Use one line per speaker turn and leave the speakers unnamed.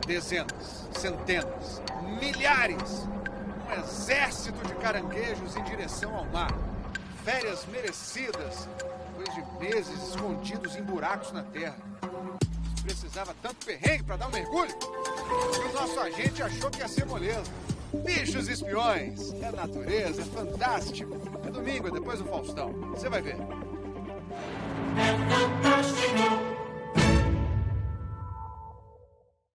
Dezenas, centenas, milhares. Um exército de caranguejos em direção ao mar. Férias merecidas, depois de meses escondidos em buracos na terra. Precisava tanto perrengue para dar um mergulho? E o nosso agente achou que ia ser moleza. Bichos espiões, é natureza, é fantástico. É domingo, é depois do Faustão. Você vai ver.